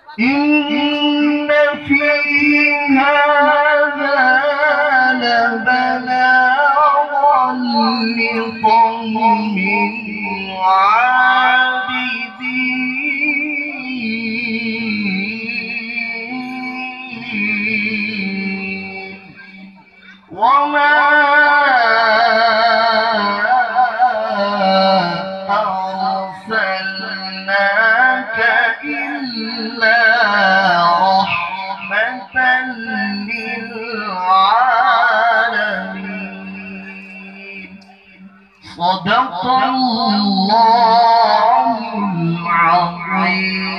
إن في هذا لبلاغا لقوم عابدين وما أرسلناك إلا رحمة للعالمين. صدق الله العظيم.